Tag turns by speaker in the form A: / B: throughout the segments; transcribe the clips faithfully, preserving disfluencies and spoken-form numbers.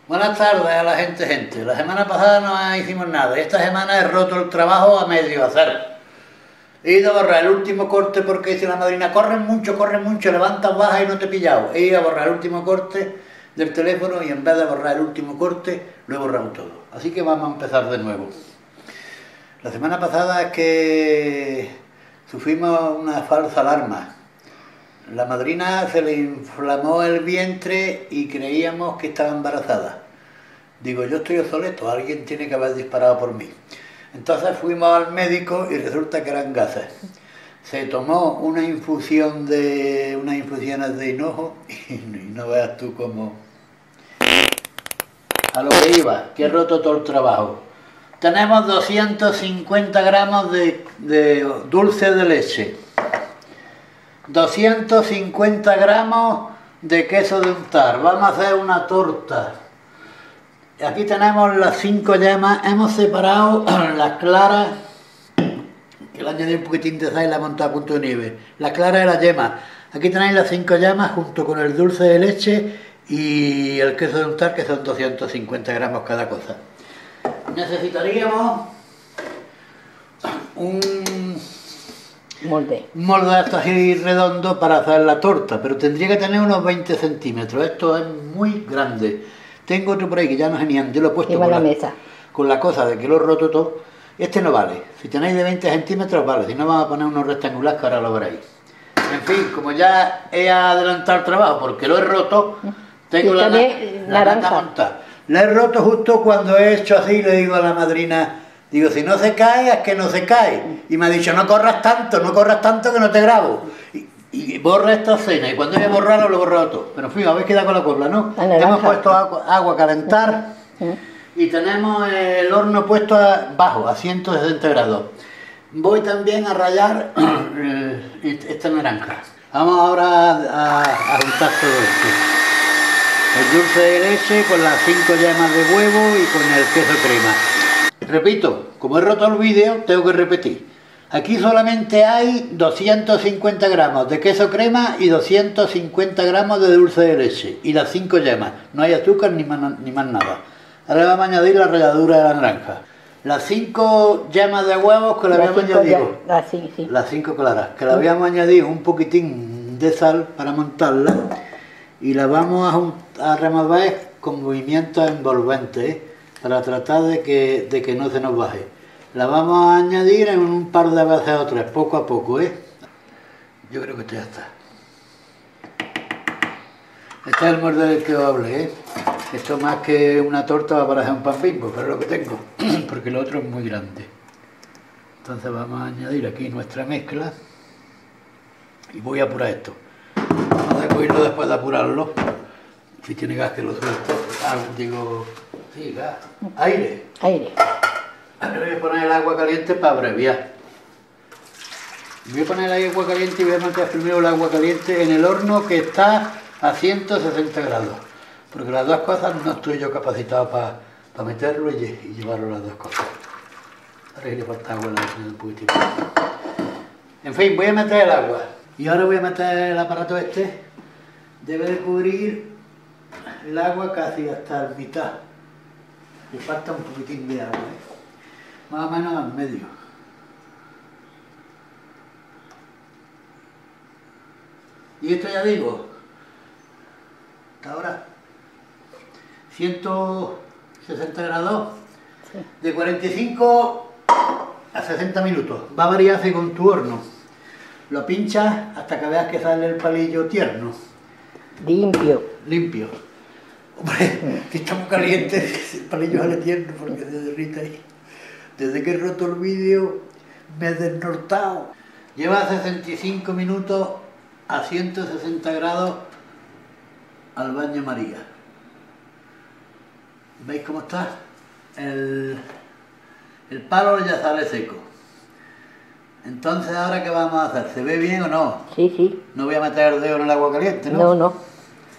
A: Buenas tardes a la gente, gente. La semana pasada no hicimos nada. Esta semana he roto el trabajo a medio hacer. He ido a borrar el último corte porque dice la madrina, corren mucho, corren mucho, levantas, bajas y no te he pillado. He ido a borrar el último corte del teléfono y en vez de borrar el último corte, lo he borrado todo. Así que vamos a empezar de nuevo. La semana pasada es que sufrimos una falsa alarma. La madrina se le inflamó el vientre y creíamos que estaba embarazada. Digo, yo estoy obsoleto, alguien tiene que haber disparado por mí. Entonces fuimos al médico y resulta que eran gases. Se tomó una infusión de unas infusiones de hinojo y no veas tú cómo... A lo que iba, que he roto todo el trabajo. Tenemos doscientos cincuenta gramos de, de dulce de leche. doscientos cincuenta gramos de queso de untar. Vamos a hacer una torta. Aquí tenemos las cinco yemas. Hemos separado las claras, que le añadí un poquitín de sal y la he montado a punto de nieve. Las claras de las yemas. Aquí tenéis las cinco yemas junto con el dulce de leche y el queso de untar, que son doscientos cincuenta gramos cada cosa. Necesitaríamos un...
B: molde.
A: Un molde de estos así redondo para hacer la torta, pero tendría que tener unos veinte centímetros. Esto es muy grande. Tengo otro por ahí que ya no es genial. Yo lo he puesto con la,
B: mesa.
A: con la cosa de que lo he roto todo. Este no vale. Si tenéis de veinte centímetros vale. Si no, vamos a poner unos rectangulares que ahora lo veréis. En fin, como ya he adelantado el trabajo porque lo he roto, tengo la, na la nata montada. La he roto justo cuando he hecho así. Le digo a la madrina, digo, si no se cae, es que no se cae. Y me ha dicho, no corras tanto, no corras tanto que no te grabo. Y, y borra esta escena. Y cuando he borrado, lo he borrado todo. Pero en fin, habéis quedado con la copla, ¿no? Hemos puesto agua, agua a calentar. Y tenemos el horno puesto a, bajo, a ciento sesenta grados. Voy también a rallar esta naranja. Vamos ahora a, a juntar todo esto. El dulce de leche con las cinco yemas de huevo y con el queso crema. Repito, como he roto el vídeo, tengo que repetir. Aquí solamente hay doscientos cincuenta gramos de queso crema y doscientos cincuenta gramos de dulce de leche y las cinco yemas. No hay azúcar ni más, ni más nada. Ahora vamos a añadir la ralladura de la naranja. Las cinco yemas de huevos que le habíamos añadido.
B: Ah, sí, sí.
A: Las cinco claras, que le habíamos añadido un poquitín de sal para montarla y la vamos a, a remover con movimientos envolventes, ¿eh? Para tratar de que, de que no se nos baje. La vamos a añadir en un par de veces o tres, poco a poco, ¿eh? Yo creo que esto ya está. Este es el molde del que os hablé, ¿eh? Esto más que una torta va para hacer un pan bimbo, pero es lo que tengo, porque lo otro es muy grande. Entonces vamos a añadir aquí nuestra mezcla y voy a apurar esto. Vamos a cogerlo después de apurarlo. Si tiene gas que lo suelto. Ah, digo... Sí, gas. Aire.
B: Aire.
A: Ahora voy a poner el agua caliente para abreviar. Voy a poner el agua caliente y voy a meter primero el agua caliente en el horno que está a ciento sesenta grados. Porque las dos cosas no estoy yo capacitado para pa meterlo y, y llevarlo las dos cosas. Ahora le falta agua, un poquitito. En fin, voy a meter el agua. Y ahora voy a meter el aparato este. Debe de cubrir el agua casi hasta la mitad. Le falta un poquitín de agua, ¿eh? Más o menos al medio. Y esto ya digo, hasta ahora, ciento sesenta grados, sí. De cuarenta y cinco a sesenta minutos. Va a variar según tu horno. Lo pinchas hasta que veas que sale el palillo tierno.
B: Limpio.
A: Limpio. Hombre, que está muy caliente, el palillo sale tierno porque se derrita ahí. Desde que he roto el vídeo me he desnortado. Lleva sesenta y cinco minutos a ciento sesenta grados al baño María. ¿Veis cómo está? El, el palo ya sale seco. Entonces, ¿ahora qué vamos a hacer? ¿Se ve bien o no?
B: Sí, sí.
A: No voy a meter el dedo en el agua caliente, ¿no?
B: No, no.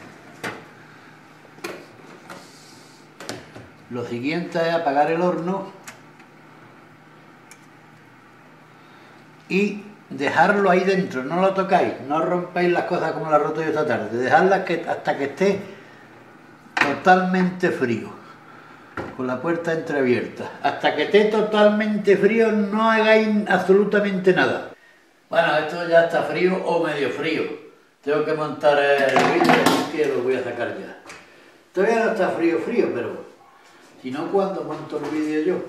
A: Lo siguiente es apagar el horno y dejarlo ahí dentro, no lo tocáis, no rompáis las cosas como las he roto yo esta tarde, dejadlas que, hasta que esté totalmente frío, con la puerta entreabierta. Hasta que esté totalmente frío no hagáis absolutamente nada. Bueno, esto ya está frío o medio frío. Tengo que montar el vídeo, así que lo voy a sacar ya. Todavía no está frío frío, pero si no, ¿cuándo monto el vídeo yo?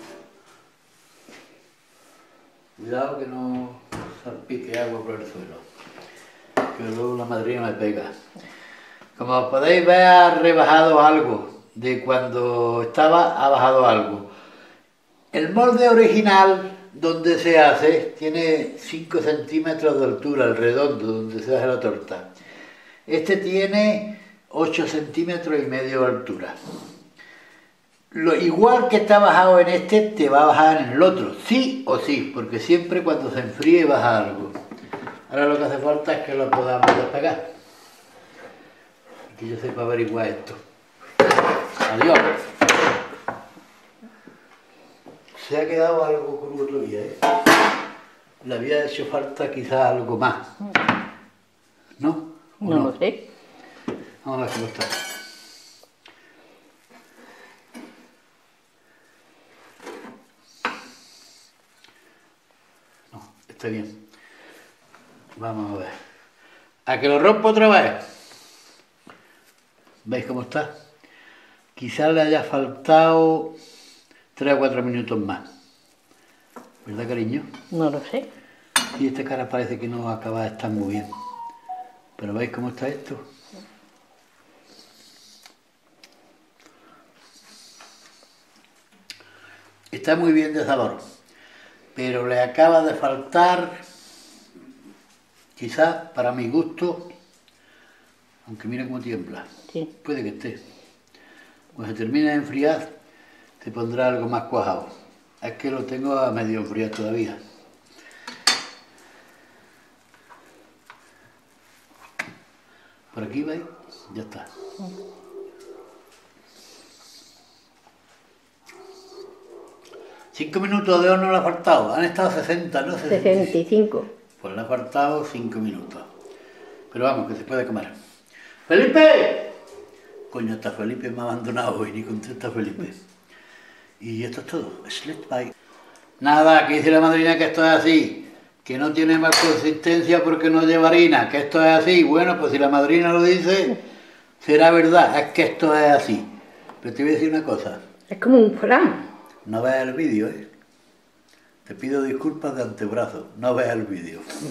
A: Cuidado que no salpique agua por el suelo, que luego la madrina me pega. Como podéis ver, ha rebajado algo. De cuando estaba, ha bajado algo. El molde original, donde se hace, tiene cinco centímetros de altura, el redondo, donde se hace la torta. Este tiene ocho centímetros y medio de altura. Lo igual que está bajado en este, te va a bajar en el otro, sí o sí, porque siempre cuando se enfríe baja algo. Ahora lo que hace falta es que lo podamos despegar. Que yo sepa averiguar esto. Adiós. Se ha quedado algo crudo todavía, ¿eh? Le había hecho falta quizás algo más. ¿No?
B: No, no lo sé.
A: Vamos a ver cómo está. No, está bien. Vamos a ver. ¿A que lo rompo otra vez? ¿Veis cómo está? Quizás le haya faltado tres o cuatro minutos más. ¿Verdad, cariño?
B: No lo sé.
A: Y esta cara parece que no acaba de estar muy bien. Pero ¿veis cómo está esto? Está muy bien de sabor. Pero le acaba de faltar, quizás para mi gusto, aunque mira cómo tiembla.
B: Sí.
A: Puede que esté. Cuando se termine de enfriar, te pondrá algo más cuajado. Es que lo tengo a medio enfriar todavía. Por aquí, ¿veis? Ya está. Cinco minutos de horno le ha faltado. Han estado sesenta, ¿no?
B: sesenta y cinco.
A: Pues le ha faltado cinco minutos. Pero vamos, que se puede comer. ¡Felipe! Coño, hasta Felipe me ha abandonado hoy, ni contesta Felipe. Y esto es todo. Sleep bye. Nada, que dice la madrina que esto es así. Que no tiene más consistencia porque no lleva harina. Que esto es así. Bueno, pues si la madrina lo dice, será verdad. Es que esto es así. Pero te voy a decir una cosa.
B: Es como un flan.
A: No veas el vídeo, ¿eh? Te pido disculpas de antebrazo. No veas el vídeo.